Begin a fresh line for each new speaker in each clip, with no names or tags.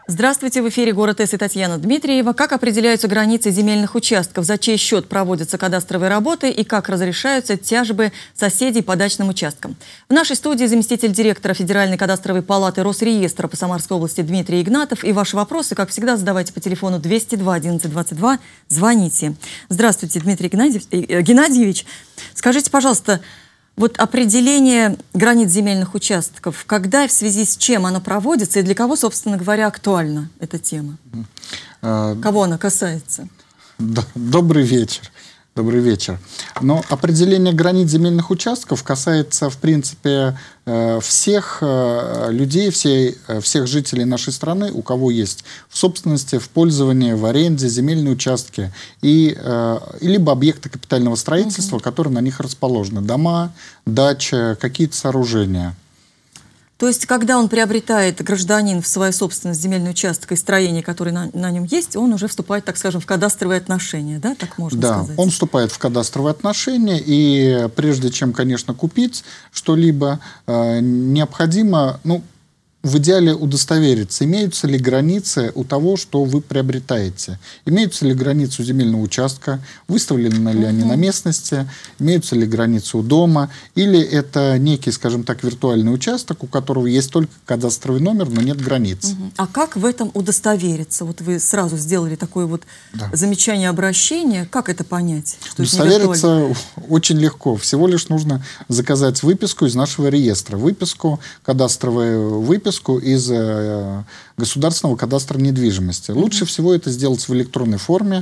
Здравствуйте, в эфире «Город С» и Татьяна Дмитриева. Как определяются границы земельных участков, за чей счет проводятся кадастровые работы и как разрешаются тяжбы соседей по дачным участкам? В нашей студии заместитель директора Федеральной кадастровой палаты Росреестра по Самарской области Дмитрий Игнатов. И ваши вопросы, как всегда, задавайте по телефону 202 11 22. Звоните. Здравствуйте, Дмитрий Геннадьевич. Скажите, пожалуйста, вот определение границ земельных участков, когда и в связи с чем оно проводится, и для кого, собственно говоря, актуальна эта тема? Кого она касается?
Добрый вечер. Добрый вечер. Но определение границ земельных участков касается, в принципе, всех людей, всех жителей нашей страны, у кого есть в собственности, в пользовании, в аренде земельные участки и либо объекты капитального строительства, которые на них расположены. Дома, дача, какие-то сооружения.
То есть, когда он приобретает, гражданин, в свою собственность земельный участок и строение, которое на нем есть, он уже вступает, так скажем, в кадастровые отношения, да, так можно сказать? Да,
он вступает в кадастровые отношения, и прежде чем, конечно, купить что-либо, необходимо, в идеале удостовериться, имеются ли границы у того, что вы приобретаете. Имеются ли границы у земельного участка, выставлены ли они на местности, имеются ли границы у дома, или это некий, скажем так, виртуальный участок, у которого есть только кадастровый номер, но нет границ.
А как в этом удостовериться? Вот вы сразу сделали такое вот замечание, обращение. Как это понять? Что
удостовериться очень легко. Всего лишь нужно заказать выписку из нашего реестра. Выписку, кадастровую выписку из государственного кадастра недвижимости. Лучше всего это сделать в электронной форме,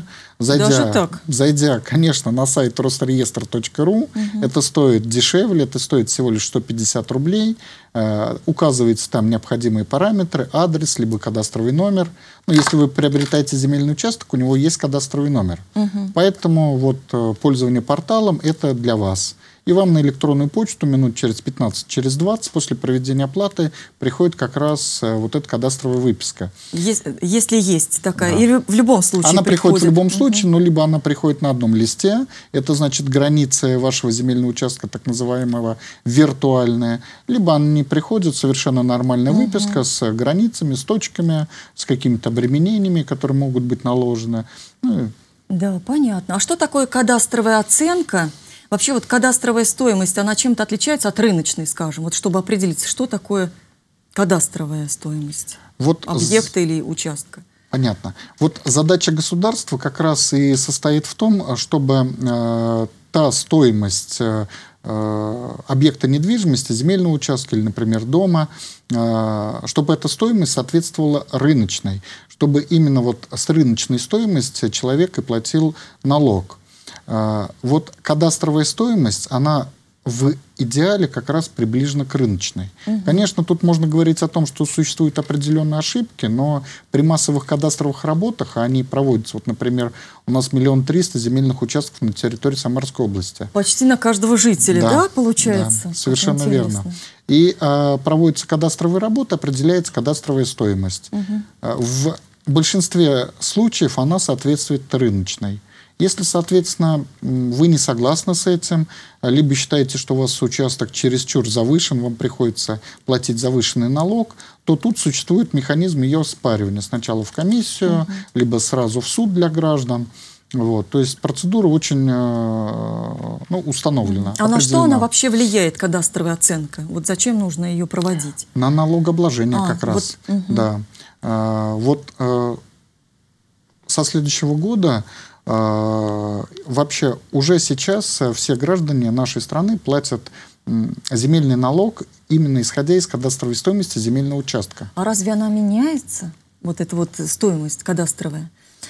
зайдя, конечно, на сайт росреестр.ру. Это стоит дешевле, это стоит всего лишь 150 рублей. Указываются там необходимые параметры, адрес, либо кадастровый номер. Но если вы приобретаете земельный участок, у него есть кадастровый номер. Поэтому вот пользование порталом – это для вас. И вам на электронную почту минут через 15, через 20 после проведения оплаты приходит как раз вот эта кадастровая выписка.
Если есть такая, или в любом случае
она приходит в любом случае, но либо она приходит на одном листе, это значит границы вашего земельного участка, так называемого виртуальная, либо она не приходит, совершенно нормальная выписка с границами, с точками, с какими-то обременениями, которые могут быть наложены.
Да, понятно. А что такое кадастровая оценка? Вообще вот кадастровая стоимость, она чем-то отличается от рыночной, скажем, вот чтобы определиться, что такое кадастровая стоимость объекта или участка?
Понятно. Вот задача государства как раз и состоит в том, чтобы та стоимость объекта недвижимости, земельного участка или, например, дома, чтобы эта стоимость соответствовала рыночной, чтобы именно вот с рыночной стоимости человек и платил налог. Вот кадастровая стоимость, она в идеале как раз приближена к рыночной. Конечно, тут можно говорить о том, что существуют определенные ошибки, но при массовых кадастровых работах, они проводятся, вот, например, у нас 1 300 000 земельных участков на территории Самарской области.
Почти на каждого жителя, да, получается?
Да, совершенно верно. И проводятся кадастровые работы, определяется кадастровая стоимость. В большинстве случаев она соответствует рыночной. Если, соответственно, вы не согласны с этим, либо считаете, что у вас участок чересчур завышен, вам приходится платить завышенный налог, то тут существует механизм ее оспаривания. Сначала в комиссию, либо сразу в суд для граждан. Вот. То есть процедура очень установлена.
А на что она вообще влияет, кадастровая оценка? Вот зачем нужно ее проводить?
На налогообложение как раз. Да. Вот со следующего года вообще уже сейчас все граждане нашей страны платят земельный налог именно исходя из кадастровой стоимости земельного участка.
А разве она меняется, вот эта вот стоимость кадастровая?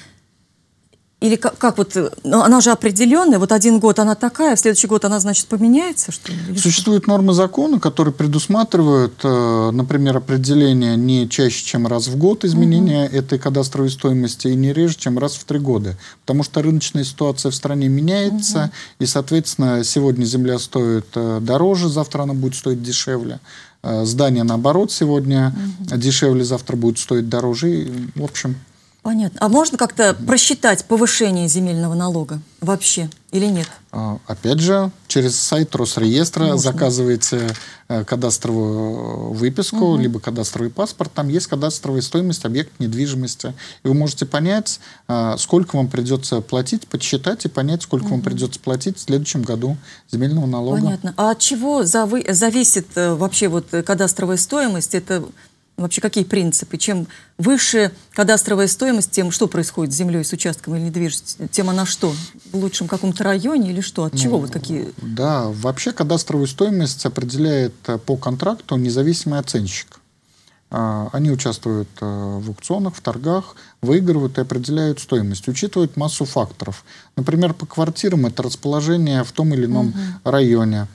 Или как вот, она же определенная, вот один год она такая, в следующий год она, значит, поменяется, что ли?
Существуют нормы закона, которые предусматривают, например, определение не чаще, чем раз в год изменения этой кадастровой стоимости и не реже, чем раз в 3 года. Потому что рыночная ситуация в стране меняется, и, соответственно, сегодня земля стоит дороже, завтра она будет стоить дешевле. Здание, наоборот, сегодня дешевле, завтра будет стоить дороже. И, в общем...
Понятно. А можно как-то просчитать повышение земельного налога вообще или нет?
Опять же, через сайт Росреестра заказываете кадастровую выписку, либо кадастровый паспорт. Там есть кадастровая стоимость объекта недвижимости. И вы можете понять, сколько вам придется платить, подсчитать и понять, сколько вам придется платить в следующем году земельного налога.
Понятно. А от чего зависит вообще вот кадастровая стоимость? Это вообще какие принципы? Чем выше кадастровая стоимость, тем что происходит с землей, с участком или недвижимостью? Тем она что? В лучшем каком-то районе или что? От чего вот какие?
Да, вообще кадастровую стоимость определяет по контракту независимый оценщик. Они участвуют в аукционах, в торгах, выигрывают и определяют стоимость, учитывают массу факторов. Например, по квартирам это расположение в том или ином районе,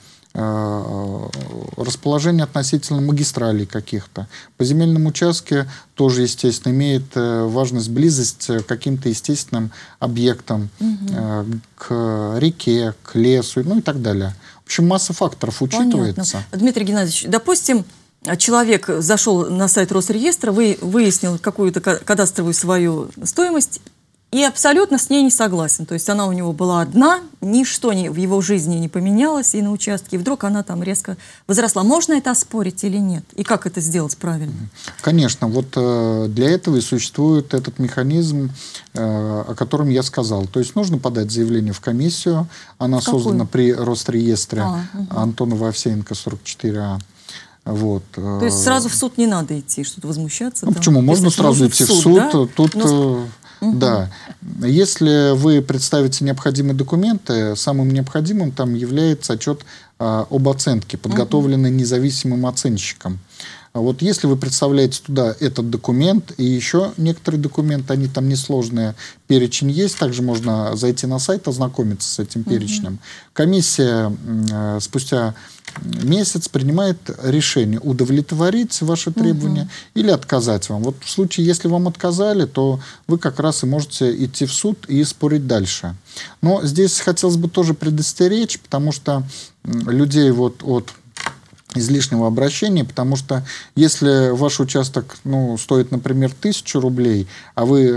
расположение относительно магистралей каких-то. По земельному участке тоже, естественно, имеет важность близость к каким-то естественным объектам, к реке, к лесу, ну и так далее. В общем, масса факторов учитывается.
Понятно. Дмитрий Геннадьевич, допустим, человек зашел на сайт Росреестра, выяснил какую-то кадастровую свою стоимость, и абсолютно с ней не согласен. То есть она у него была одна, ничто в его жизни не поменялось и на участке, и вдруг она там резко возросла. Можно это оспорить или нет? И как это сделать правильно? Конечно.
Вот для этого и существует этот механизм, о котором я сказал. То есть нужно подать заявление в комиссию. Она создана при Росреестре Антонова-Овсеенко, 44А. Вот.
То есть сразу в суд не надо идти, что-то возмущаться?
Ну, почему? Можно сразу идти в суд. Да? Тут... Да. Если вы представите необходимые документы, самым необходимым там является отчет об оценке, подготовленный независимым оценщиком. Вот если вы представляете туда этот документ и еще некоторые документы, они там несложные, перечень есть, также можно зайти на сайт, ознакомиться с этим перечнем. Комиссия спустя месяц принимает решение удовлетворить ваши требования или отказать вам. Вот в случае, если вам отказали, то вы как раз и можете идти в суд и спорить дальше. Но здесь хотелось бы тоже предостеречь, потому что людей вот от излишнего обращения, потому что если ваш участок стоит, например, 1000 рублей, а вы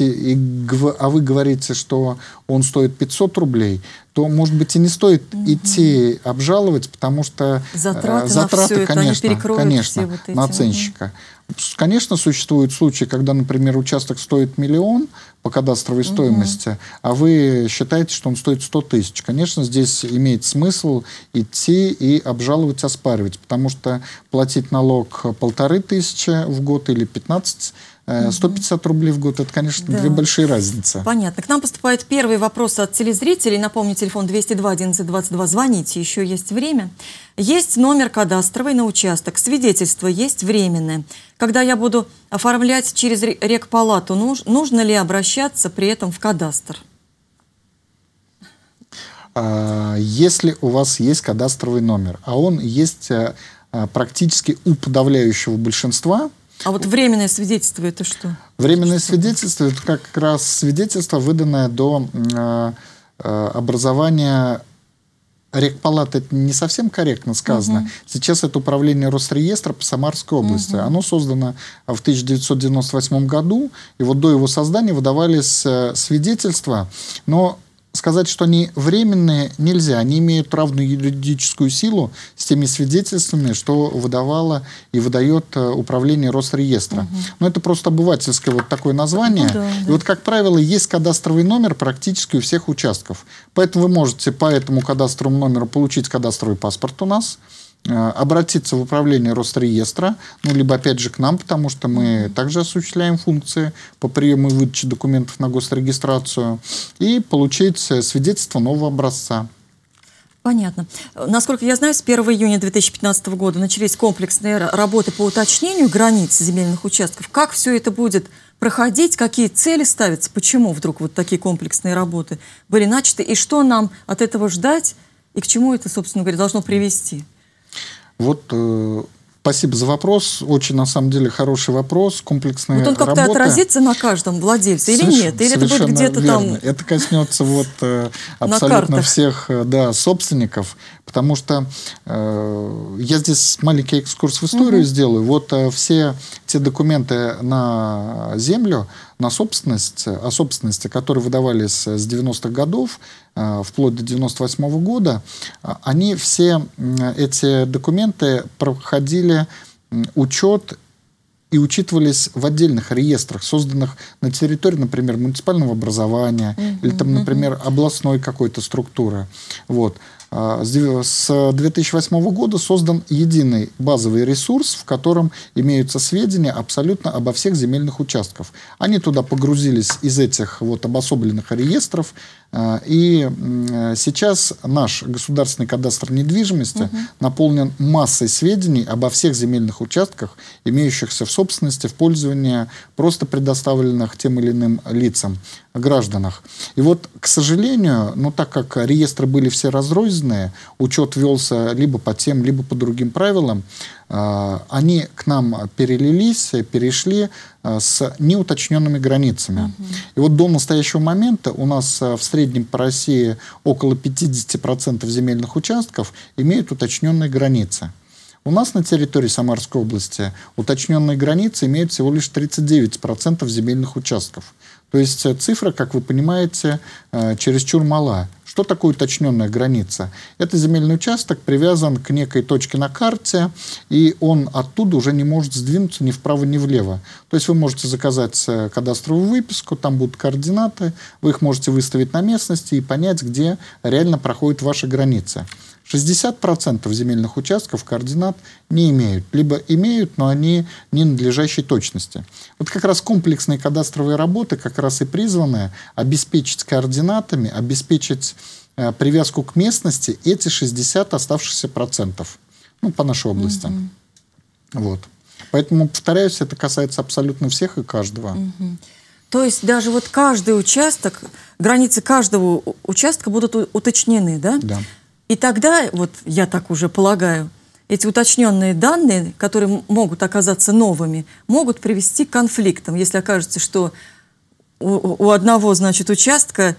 говорите, что он стоит 500 рублей, то, может быть, и не стоит идти обжаловать, потому что затраты, конечно, на оценщика. Конечно, существуют случаи, когда, например, участок стоит 1 миллион по кадастровой стоимости, а вы считаете, что он стоит 100 тысяч. Конечно, здесь имеет смысл идти и обжаловать, оспаривать, потому что платить налог 1500 в год или 150 рублей в год, это, конечно, две большие разницы.
Понятно. К нам поступает первый вопрос от телезрителей. Напомню, телефон 202 11 22. Звоните, еще есть время. Есть номер кадастровый на участок, свидетельство есть временное. Когда я буду оформлять через Рекпалату, нужно ли обращаться при этом в кадастр?
Если у вас есть кадастровый номер, а он есть практически у подавляющего большинства.
А вот временное свидетельство это что?
Временное свидетельство это как раз свидетельство, выданное до образования Рекпалаты. Это не совсем корректно сказано. Сейчас это управление Росреестра по Самарской области. Оно создано в 1998 году, и вот до его создания выдавались свидетельства, но сказать, что они временные, нельзя. Они имеют равную юридическую силу с теми свидетельствами, что выдавало и выдает управление Росреестра. Но это просто обывательское вот такое название. И вот, как правило, есть кадастровый номер практически у всех участков. Поэтому вы можете по этому кадастровому номеру получить кадастровый паспорт у нас, обратиться в управление Росреестра, либо опять же к нам, потому что мы также осуществляем функции по приему и выдаче документов на госрегистрацию, и получить свидетельство нового образца.
Понятно. Насколько я знаю, с 1 июня 2015 года начались комплексные работы по уточнению границ земельных участков. Как все это будет проходить, какие цели ставятся, почему вдруг вот такие комплексные работы были начаты, и что нам от этого ждать, и к чему это, собственно говоря, должно привести?
Вот, спасибо за вопрос. Очень, на самом деле, хороший вопрос. Комплексная работа.
Вот он как-то отразится на каждом владельце или нет? Или это будет где-то там...
Это коснется абсолютно всех собственников. Потому что я здесь маленький экскурс в историю сделаю. Вот все те документы на землю на собственность, о собственности, которые выдавались с 90-х годов, вплоть до 98-го года, они все, эти документы проходили учет и учитывались в отдельных реестрах, созданных на территории, например, муниципального образования или, там, например, областной какой-то структуры. Вот. С 2008 года создан единый базовый ресурс, в котором имеются сведения абсолютно обо всех земельных участках. Они туда погрузились из этих вот обособленных реестров, и сейчас наш государственный кадастр недвижимости наполнен массой сведений обо всех земельных участках, имеющихся в собственности, в пользовании, просто предоставленных тем или иным лицам, гражданах. И вот, к сожалению, ну, так как реестры были все разрозненные, учет велся либо по тем, либо по другим правилам, они к нам перешли с неуточненными границами. И вот до настоящего момента у нас в среднем по России около 50% земельных участков имеют уточненные границы. У нас на территории Самарской области уточненные границы имеют всего лишь 39% земельных участков. То есть цифра, как вы понимаете, чересчур мала. Что такое уточненная граница? Это земельный участок привязан к некой точке на карте, и он оттуда уже не может сдвинуться ни вправо, ни влево. То есть вы можете заказать кадастровую выписку, там будут координаты, вы их можете выставить на местности и понять, где реально проходят ваши границы. 60% земельных участков координат не имеют. Либо имеют, но они не надлежащей точности. Вот как раз комплексные кадастровые работы как раз и призваны обеспечить координатами, обеспечить привязку к местности эти 60 оставшихся процентов. Ну, по нашей области. Вот. Поэтому, повторяюсь, это касается абсолютно всех и каждого.
То есть даже вот каждый участок, границы каждого участка будут уточнены, да?
Да.
И тогда, вот я так уже полагаю, эти уточненные данные, которые могут оказаться новыми, могут привести к конфликтам, если окажется, что у одного, значит, участка,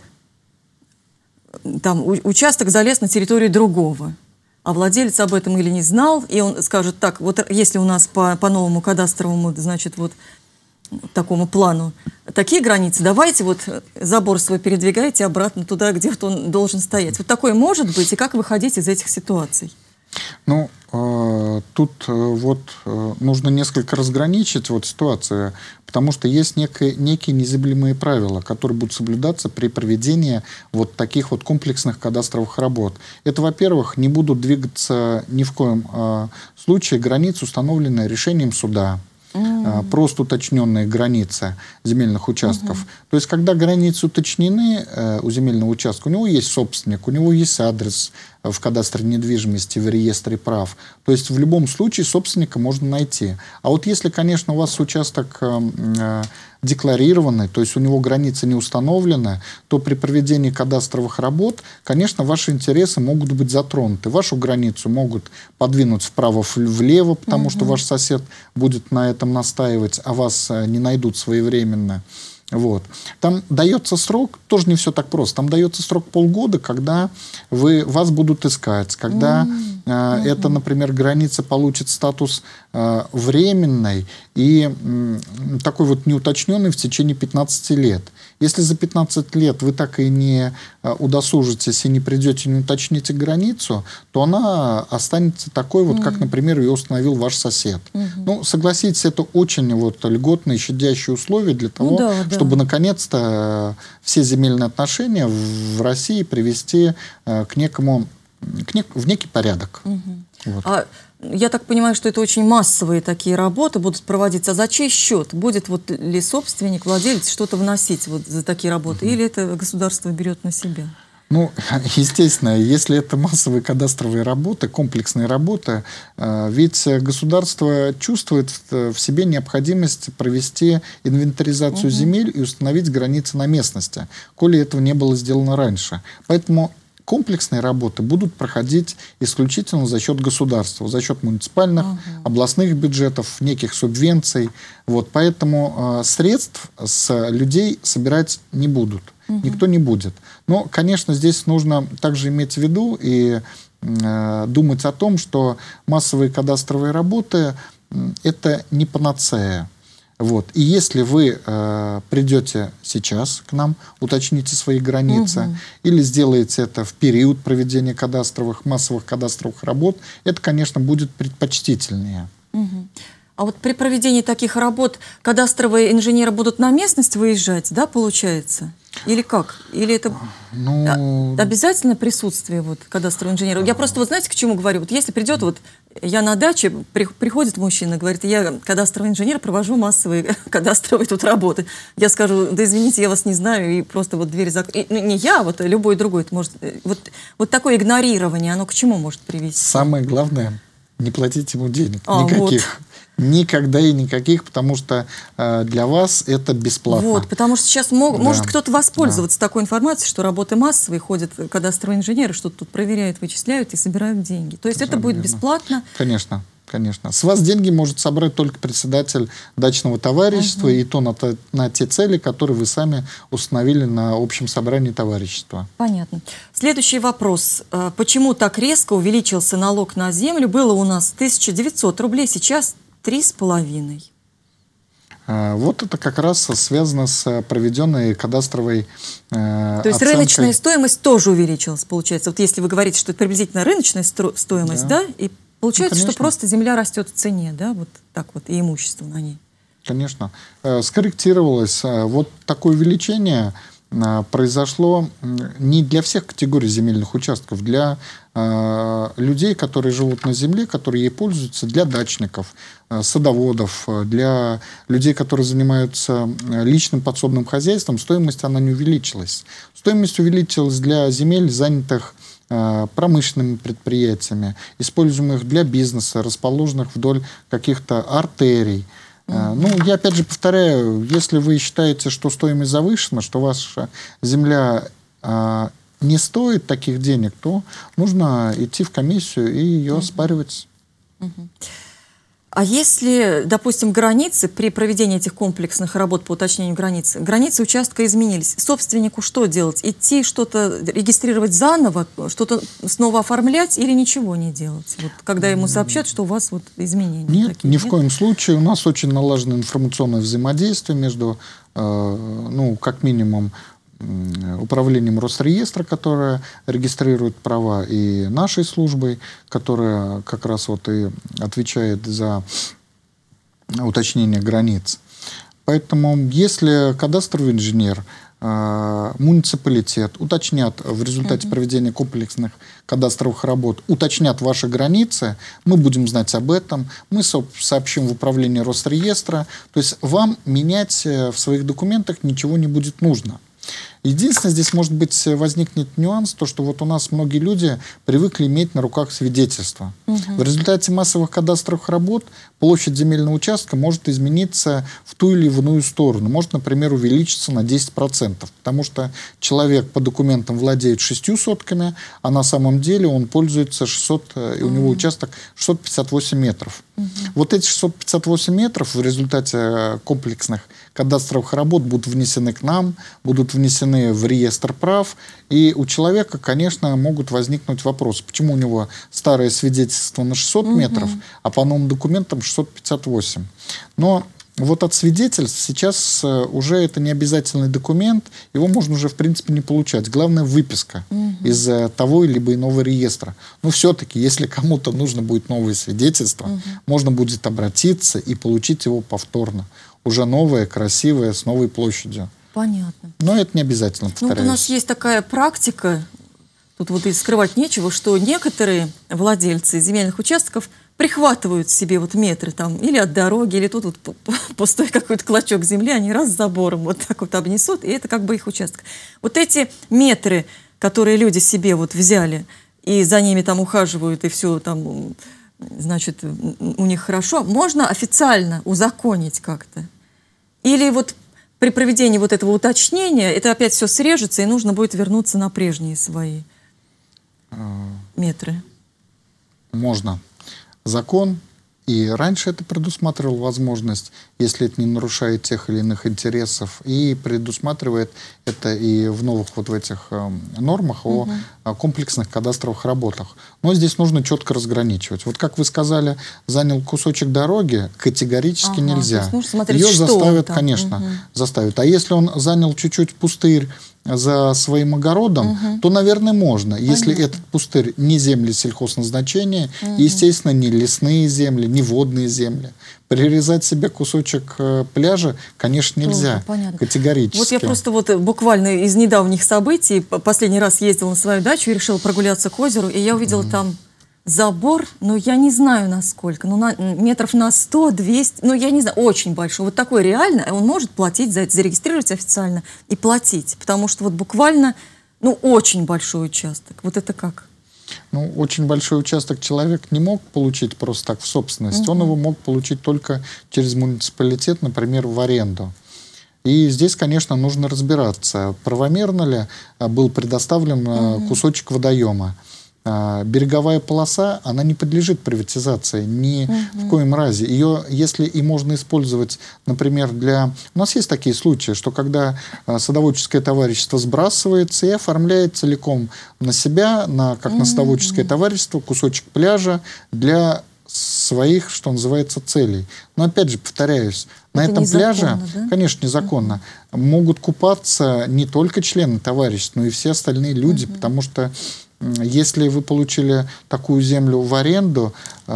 там, участок залез на территорию другого, а владелец об этом или не знал, и он скажет: так, вот если у нас по новому кадастровому, значит, вот такому плану такие границы, давайте вот забор свой передвигайте обратно туда, где он должен стоять. Вот такое может быть, и как выходить из этих ситуаций?
Ну, тут вот нужно несколько разграничить вот ситуацию, потому что есть некие незыблемые правила, которые будут соблюдаться при проведении вот таких вот комплексных кадастровых работ. Это, во-первых, не будут двигаться ни в коем случае границы, установленные решением суда. Просто уточненные границы земельных участков. То есть, когда границы уточнены у земельного участка, у него есть собственник, у него есть адрес в кадастре недвижимости, в реестре прав. То есть, в любом случае собственника можно найти. А вот если, конечно, у вас участок декларированный, то есть у него границы не установлены, то при проведении кадастровых работ, конечно, ваши интересы могут быть затронуты. Вашу границу могут подвинуть вправо-влево, потому что ваш сосед будет на этом настаивать, а вас не найдут своевременно. Вот. Там дается срок, тоже не все так просто, там дается срок полгода, когда вас будут искать, когда эта, например, граница получит статус временной и такой вот неуточненный в течение 15 лет. Если за 15 лет вы так и не удосужитесь и не придете, не уточните границу, то она останется такой, вот, как, например, ее установил ваш сосед. Ну, согласитесь, это очень вот льготные, щадящие условия для того, чтобы наконец-то все земельные отношения в России привести в некий порядок. Вот.
Я так понимаю, что это очень массовые такие работы будут проводиться. А за чей счет? Будет вот ли собственник, владелец что-то вносить вот за такие работы? Или это государство берет на себя?
Ну, естественно, если это массовые кадастровые работы, комплексные работы, ведь государство чувствует в себе необходимость провести инвентаризацию земель и установить границы на местности, коли этого не было сделано раньше. Поэтому комплексные работы будут проходить исключительно за счет государства, за счет муниципальных, областных бюджетов, неких субвенций. Вот, поэтому средств с людей собирать не будут. Никто не будет. Но, конечно, здесь нужно также иметь в виду и думать о том, что массовые кадастровые работы – это не панацея. Вот. И если вы придете сейчас к нам, уточните свои границы, или сделаете это в период проведения массовых кадастровых работ, это, конечно, будет предпочтительнее.
А вот при проведении таких работ кадастровые инженеры будут на местность выезжать, да, получается? Или как? Или это обязательно присутствие вот, кадастрового инженера? Я просто, вот знаете, к чему говорю? Вот если придет, вот я на даче, приходит мужчина, говорит, я кадастровый инженер, провожу массовые кадастровые тут работы. Я скажу, да извините, я вас не знаю, и просто вот дверь закрою. Не я, вот любой другой. Это может, вот такое игнорирование, оно к чему может привести?
Самое главное, не платить ему денег. Никаких. Вот. Никогда и никаких, потому что для вас это бесплатно.
Вот, потому что сейчас может кто-то воспользоваться такой информацией, что работы массовые, ходят кадастровые инженеры, что-то тут проверяют, вычисляют и собирают деньги. То есть это будет бесплатно?
Конечно. Конечно. С вас деньги может собрать только председатель дачного товарищества, и то на те цели, которые вы сами установили на общем собрании товарищества.
Понятно. Следующий вопрос. Почему так резко увеличился налог на землю? Было у нас 1900 рублей, сейчас 3,5.
Вот это как раз связано с проведенной кадастровой
То есть рыночная стоимость тоже увеличилась, получается. Вот если вы говорите, что это приблизительно рыночная стоимость, да, и получается, что просто земля растет в цене, да, вот так вот, и имущество на ней.
Конечно. Скорректировалось. Вот такое увеличение произошло не для всех категорий земельных участков, для людей, которые живут на земле, которые ей пользуются, для дачников, садоводов, для людей, которые занимаются личным подсобным хозяйством, стоимость она не увеличилась. Стоимость увеличилась для земель, занятых промышленными предприятиями, используемых для бизнеса, расположенных вдоль каких-то артерий. Ну, я опять же повторяю, если вы считаете, что стоимость завышена, что ваша земля не стоит таких денег, то нужно идти в комиссию и ее оспаривать.
А если, допустим, границы, при проведении этих комплексных работ по уточнению границы участка изменились, собственнику что делать? Идти что-то регистрировать заново, что-то снова оформлять или ничего не делать? Вот, когда ему сообщат, что у вас вот изменения.
Нет, ни в коем случае. У нас очень налажено информационное взаимодействие между, ну, как минимум, управлением Росреестра, которое регистрирует права, и нашей службой, которая как раз вот и отвечает за уточнение границ. Поэтому, если кадастровый инженер, муниципалитет уточнят в результате проведения комплексных кадастровых работ, уточнят ваши границы, мы будем знать об этом, мы сообщим в управление Росреестра, то есть вам менять в своих документах ничего не будет нужно. Единственное, здесь, может быть, возникнет нюанс, то, что вот у нас многие люди привыкли иметь на руках свидетельства. В результате массовых кадастровых работ площадь земельного участка может измениться в ту или иную сторону. Может, например, увеличиться на 10%, потому что человек по документам владеет 6 сотками, а на самом деле он пользуется 600, и у него участок 658 метров. Вот эти 658 метров в результате комплексных кадастровых работ будут внесены к нам, будут внесены в реестр прав, и у человека, конечно, могут возникнуть вопросы, почему у него старое свидетельство на 600 метров, а по новым документам 658. Но вот от свидетельств сейчас уже это не обязательный документ, его можно уже в принципе не получать. Главное выписка из того либо иного реестра. Но все-таки, если кому-то нужно будет новое свидетельство, можно будет обратиться и получить его повторно. Уже новое, красивое, с новой площадью.
Понятно.
Но это не обязательно, повторяюсь.
Ну, вот у нас есть такая практика, тут вот и скрывать нечего, что некоторые владельцы земельных участков прихватывают себе вот метры там или от дороги, или тут вот пустой какой-то клочок земли, они раз забором вот так вот обнесут, и это как бы их участок. Вот эти метры, которые люди себе вот взяли, и за ними там ухаживают, и все там, значит, у них хорошо, можно официально узаконить как-то? Или вот при проведении вот этого уточнения это опять все срежется, и нужно будет вернуться на прежние свои метры?
Можно. Закон И раньше это предусматривало возможность, если это не нарушает тех или иных интересов, и предусматривает это и в новых вот в этих нормах о комплексных кадастровых работах. Но здесь нужно четко разграничивать. Вот как вы сказали, занял кусочек дороги, категорически нельзя. Ее заставят, конечно, заставят. А если он занял чуть-чуть пустырь за своим огородом, то, наверное, можно. Если этот пустырь не земли сельхозназначения, естественно, не лесные земли, не водные земли. Прирезать себе кусочек пляжа, конечно, нельзя. Категорически.
Вот я просто буквально из недавних событий последний раз ездила на свою дачу и решила прогуляться к озеру, и я увидела там забор, я не знаю насколько, метров на 100, 200, я не знаю, очень большой. Вот такой реально, он может платить за это, зарегистрировать официально и платить, потому что буквально, очень большой участок. Вот это как?
Очень большой участок человек не мог получить просто так в собственность, он его мог получить только через муниципалитет, например, в аренду. И здесь, конечно, нужно разбираться, правомерно ли был предоставлен кусочек водоема. Береговая полоса, она не подлежит приватизации ни в коем разе. Ее, если и можно использовать, например, для... У нас есть такие случаи, что когда садоводческое товарищество сбрасывается и оформляет целиком на себя, как на садоводческое товарищество, кусочек пляжа для своих, что называется, целей. Но опять же, повторяюсь, на этом пляже, да? Конечно, незаконно, могут купаться не только члены товарищества, но и все остальные люди, потому что если вы получили такую землю в аренду,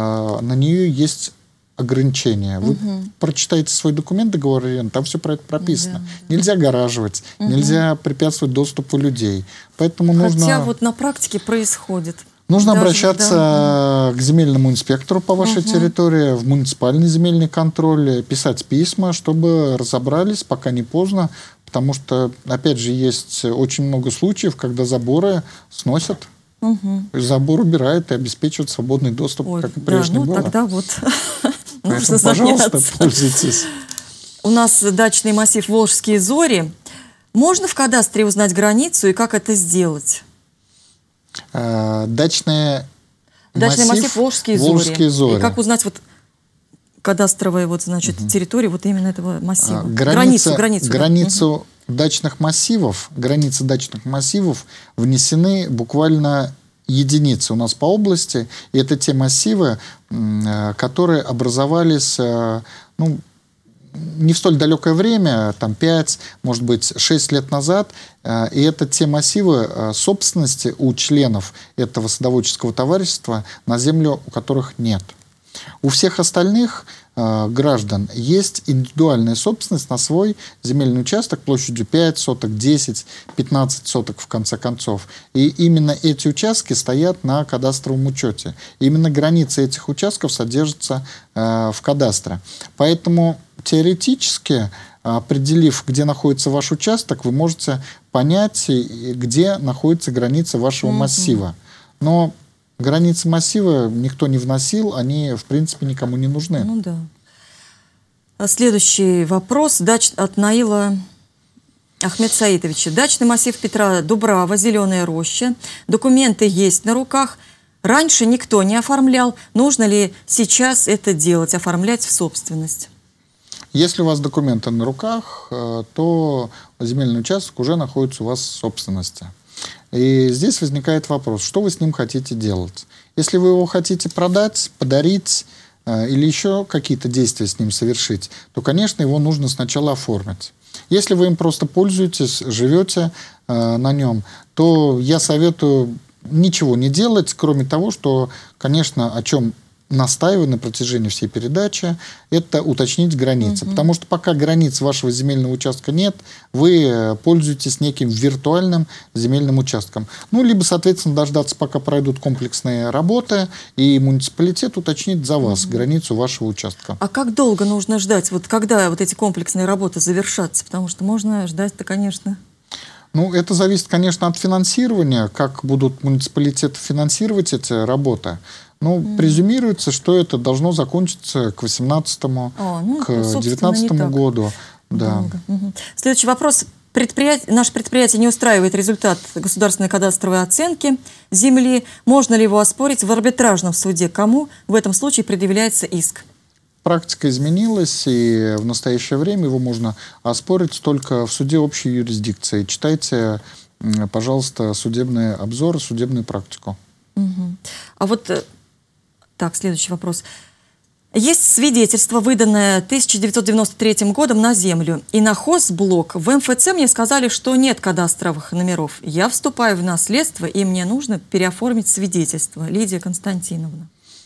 на нее есть ограничения. Вы прочитаете свой документ, договор аренды, там все про это прописано. Нельзя гараживать, нельзя препятствовать доступу людей. Поэтому
Хотя на практике происходит.
Нужно обращаться к земельному инспектору по вашей территории, в муниципальный земельный контроль, писать письма, чтобы разобрались, пока не поздно. Потому что, опять же, есть очень много случаев, когда заборы сносят, забор убирают и обеспечивают свободный доступ, как и прежде было.
Тогда нужно
пожалуйста, пользуйтесь.
У нас дачный массив Волжские Зори. Можно в кадастре узнать границу и как это сделать?
Дачный
массив Волжские
Зори.
И как узнать кадастровая территория именно этого массива? Границу
дачных массивов, границы дачных массивов внесены буквально единицы у нас по области. И это те массивы, которые образовались не в столь далекое время, 5, может быть, 6 лет назад. И это те массивы собственности у членов этого садоводческого товарищества на землю, у которых нет. У всех остальных граждан есть индивидуальная собственность на свой земельный участок площадью 5 соток, 10, 15 соток в конце концов. И именно эти участки стоят на кадастровом учете. Именно границы этих участков содержатся в кадастре. Поэтому теоретически, определив, где находится ваш участок, вы можете понять, где находится граница вашего массива. Но границы массива никто не вносил, они, в принципе, никому не нужны.
Следующий вопрос от Наила Ахмедсаитовича. Дачный массив Петра Дубрава, Зеленая роща. Документы есть на руках. Раньше никто не оформлял. Нужно ли сейчас это делать, оформлять в собственность?
Если у вас документы на руках, то земельный участок уже находится у вас в собственности. И здесь возникает вопрос, что вы с ним хотите делать. Если вы его хотите продать, подарить или еще какие-то действия с ним совершить, то, конечно, его нужно сначала оформить. Если вы им просто пользуетесь, живете на нем, то я советую ничего не делать, кроме того, что, конечно, о чем настаиваю на протяжении всей передачи, это уточнить границы. Потому что пока границ вашего земельного участка нет, вы пользуетесь неким виртуальным земельным участком. Либо, соответственно, дождаться, пока пройдут комплексные работы, и муниципалитет уточнит за вас границу вашего участка.
А как долго нужно ждать, когда эти комплексные работы завершатся? Потому что можно ждать-то, конечно...
Это зависит, конечно, от финансирования, как будут муниципалитеты финансировать эти работы. Презюмируется, что это должно закончиться к 18-му, к 19-му году. Да.
Следующий вопрос. наше предприятие не устраивает результат государственной кадастровой оценки земли. Можно ли его оспорить в арбитражном суде? Кому в этом случае предъявляется иск?
Практика изменилась, и в настоящее время его можно оспорить только в суде общей юрисдикции. Читайте, пожалуйста, судебные обзоры, судебную практику.
Угу. А вот так, следующий вопрос. Есть свидетельство, выданное 1993 годом на землю. И на хозблок в МФЦ мне сказали, что нет кадастровых номеров. Я вступаю в наследство, и мне нужно переоформить свидетельство. Лидия Константиновна.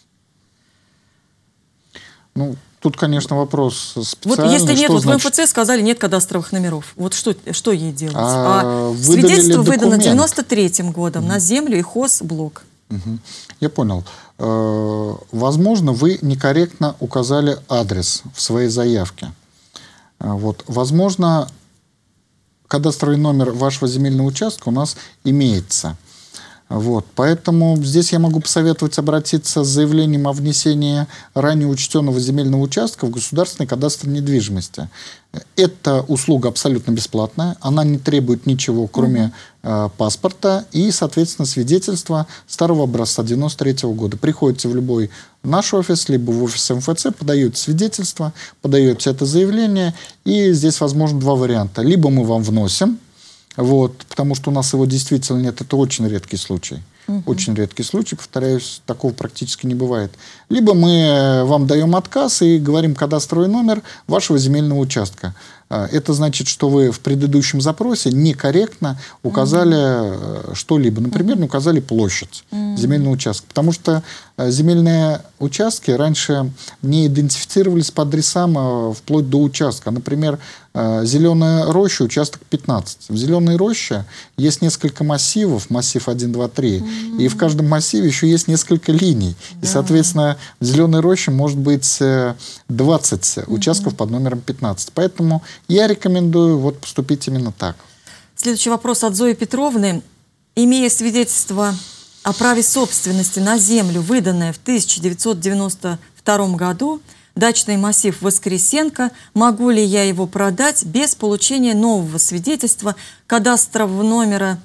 Ну, тут, конечно, вопрос специальный.
Вот если нет,
вот
в МФЦ сказали, нет кадастровых номеров. Вот что ей делать?
Свидетельство
выдано 1993 годом на землю и хозблок.
Я понял. Возможно, вы некорректно указали адрес в своей заявке. Вот. Возможно, кадастровый номер вашего земельного участка у нас имеется. Вот. Поэтому здесь я могу посоветовать обратиться с заявлением о внесении ранее учтенного земельного участка в государственный кадастр недвижимости. Эта услуга абсолютно бесплатная, она не требует ничего, кроме паспорта и, соответственно, свидетельства старого образца 93 года. Приходите в любой наш офис, либо в офис МФЦ, подаете свидетельство, подаете это заявление, и здесь возможно два варианта. Либо мы вам вносим, вот, потому что у нас его действительно нет, это очень редкий случай. Очень редкий случай, повторяюсь, такого практически не бывает. Либо мы вам даем отказ и говорим кадастровый номер вашего земельного участка. Это значит, что вы в предыдущем запросе некорректно указали что-либо. Например, не указали площадь земельного участка. Потому что земельные участки раньше не идентифицировались по адресам вплоть до участка. Например, Зеленая роща, участок 15. В Зеленой роще есть несколько массивов, массив 1, 2, 3. И в каждом массиве еще есть несколько линий. И, соответственно, в Зеленой роще может быть 20 участков под номером 15. Поэтому я рекомендую вот поступить именно так.
Следующий вопрос от Зои Петровны. Имея свидетельство о праве собственности на землю, выданное в 1992 году, дачный массив Воскресенко, могу ли я его продать без получения нового свидетельства? Кадастровый номер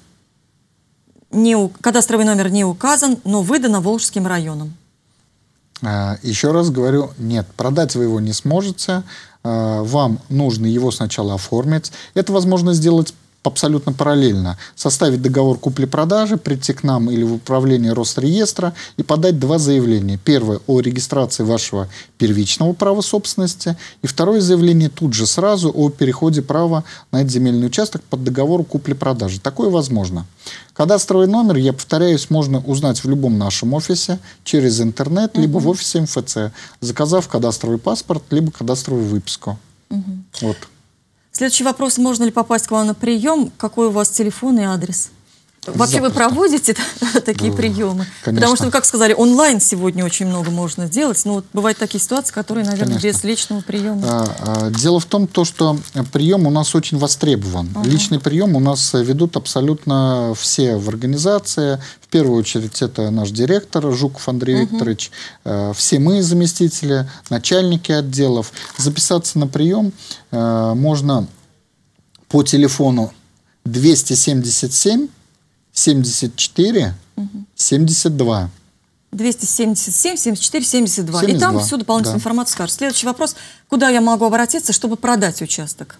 не указан, но выдано Волжским районом.
Еще раз говорю, нет, продать вы его не сможете. Вам нужно его сначала оформить. Это возможно сделать абсолютно параллельно. Составить договор купли-продажи, прийти к нам или в управление Росреестра и подать два заявления. Первое о регистрации вашего первичного права собственности. И второе заявление тут же сразу о переходе права на этот земельный участок под договору купли-продажи. Такое возможно. Кадастровый номер, я повторяюсь, можно узнать в любом нашем офисе через интернет, либо в офисе МФЦ, заказав кадастровый паспорт, либо кадастровую выписку. Вот.
Следующий вопрос. Можно ли попасть к вам на прием? Какой у вас телефон и адрес? Вообще
Запросто.
Вы проводите такие приемы?
Конечно.
Потому что, вы как сказали, онлайн сегодня очень много можно сделать. Но вот бывают такие ситуации, которые, наверное, без личного приема.
Дело в том, что прием у нас очень востребован. Личный прием у нас ведут абсолютно все в организации. В первую очередь это наш директор Жуков Андрей Викторович. Все мы заместители, начальники отделов. Записаться на прием можно по телефону 277 74 72.
277 74 72.
72.
И там всю дополнительную информацию скажут. Следующий вопрос. Куда я могу обратиться, чтобы продать участок?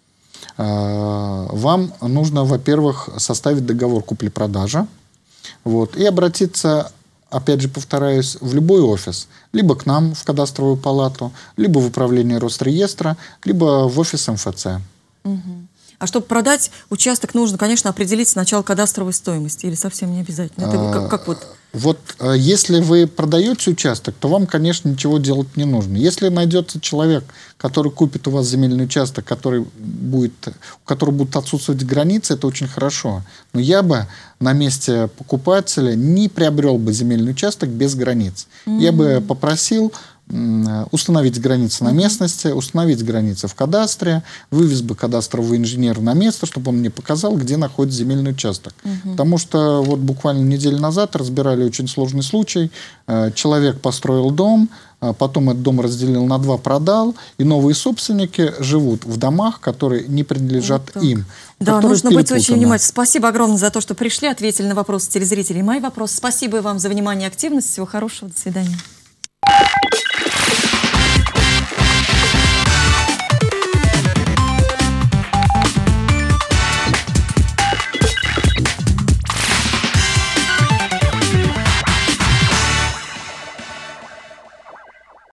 Вам нужно, во-первых, составить договор купли-продажи. Вот, и обратиться, опять же, повторяюсь, в любой офис. Либо к нам в кадастровую палату, либо в управление Росреестра, либо в офис МФЦ.
А чтобы продать участок, нужно, конечно, определить сначала кадастровую стоимость. Или совсем не обязательно? Это как вот...
Вот если вы продаете участок, то вам, конечно, ничего делать не нужно. Если найдется человек, который купит у вас земельный участок, у которого будут отсутствовать границы, это очень хорошо. Но я бы на месте покупателя не приобрел бы земельный участок без границ. Я бы попросил установить границы на местности, установить границы в кадастре, вывез бы кадастрового инженера на место, чтобы он мне показал, где находится земельный участок. Потому что вот буквально неделю назад разбирали очень сложный случай. Человек построил дом, потом этот дом разделил на 2, продал, и новые собственники живут в домах, которые не принадлежат им.
Да, нужно быть очень внимательным. Спасибо огромное за то, что пришли, ответили на вопросы телезрителей. Мои вопросы. Спасибо вам за внимание и активность. Всего хорошего. До свидания.